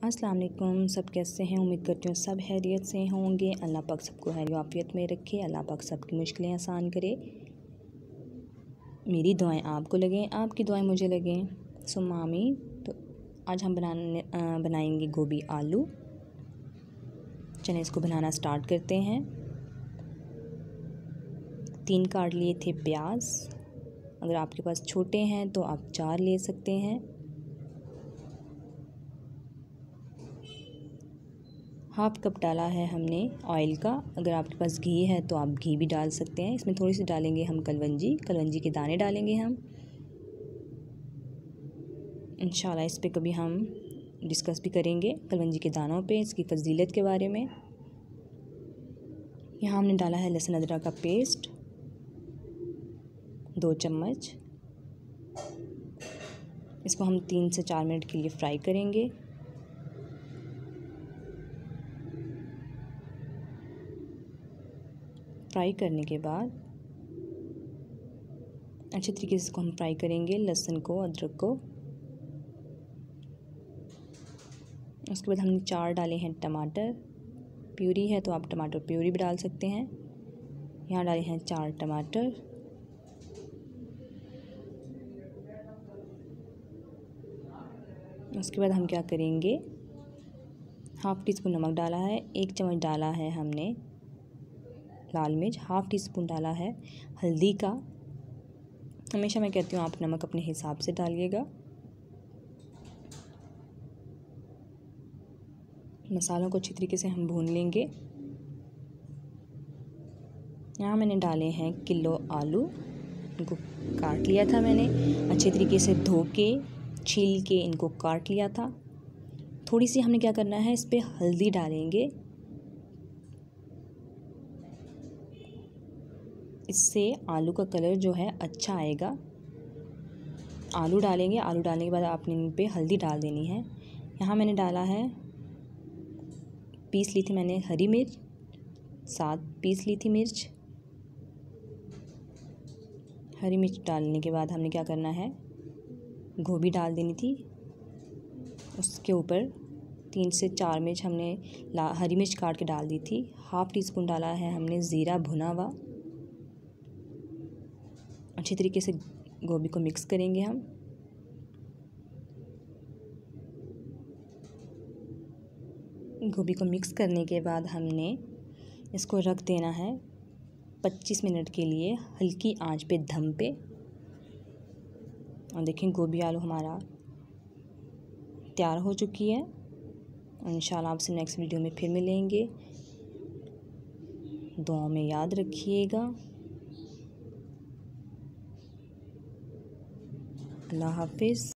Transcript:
अस्सलाम वालेकुम। सब कैसे हैं? उम्मीद करती हूँ सब खैरियत से होंगे। अल्लाह पाक सबको खैर आफियत में रखे। अल्लाह पाक सबकी मुश्किलें आसान करे। मेरी दुआएं आपको लगें, आपकी दुआएं मुझे लगें। सुम्मा आमीन। तो आज हम बनाएंगे गोभी आलू। चलिए इसको बनाना स्टार्ट करते हैं। 3 काट लिए थे प्याज। अगर आपके पास छोटे हैं तो आप 4 ले सकते हैं। हाफ कप डाला है हमने ऑयल का। अगर आपके पास घी है तो आप घी भी डाल सकते हैं। इसमें थोड़ी सी डालेंगे हम कलवंजी के दाने डालेंगे हम। इंशाल्लाह इस पे कभी हम डिस्कस भी करेंगे कलवंजी के दानों पे, इसकी फजीलत के बारे में। यहाँ हमने डाला है लहसुन अदरक का पेस्ट 2 चम्मच। इसको हम 3 से 4 मिनट के लिए फ्राई करेंगे। फ्राई करने के बाद अच्छे तरीके से इसको हम फ्राई करेंगे, लहसुन को, अदरक को। उसके बाद हमने 4 डाले हैं टमाटर। प्यूरी है तो आप टमाटर प्यूरी भी डाल सकते हैं। यहाँ डाले हैं 4 टमाटर। उसके बाद हम क्या करेंगे, हाफ़ टी स्पून नमक डाला है, 1 चम्मच डाला है हमने लाल मिर्च, हाफ़ टी स्पून डाला है हल्दी का। हमेशा मैं कहती हूँ आप नमक अपने हिसाब से डालिएगा। मसालों को अच्छी तरीके से हम भून लेंगे। यहाँ मैंने डाले हैं किलो आलू। इनको काट लिया था मैंने अच्छे तरीके से, धो के छील के इनको काट लिया था। थोड़ी सी हमने क्या करना है, इस पे हल्दी डालेंगे। इससे आलू का कलर जो है अच्छा आएगा। आलू डालेंगे, आलू डालने के बाद आपने इन पे हल्दी डाल देनी है। यहाँ मैंने डाला है, पीस ली थी मैंने हरी मिर्च, 7 पीस ली थी मिर्च। हरी मिर्च डालने के बाद हमने क्या करना है, गोभी डाल देनी थी। उसके ऊपर 3 से 4 मिर्च हमने हरी मिर्च काट के डाल दी थी। हाफ़ टी स्पून डाला है हमने ज़ीरा भुना हुआ। अच्छी तरीके से गोभी को मिक्स करेंगे हम। गोभी को मिक्स करने के बाद हमने इसको रख देना है 25 मिनट के लिए हल्की आंच पे, दम पे। और देखें गोभी आलू हमारा तैयार हो चुकी है। इंशाल्लाह आपसे नेक्स्ट वीडियो में फिर मिलेंगे। दुआ में याद रखिएगा। अल्लाह हाफिज़।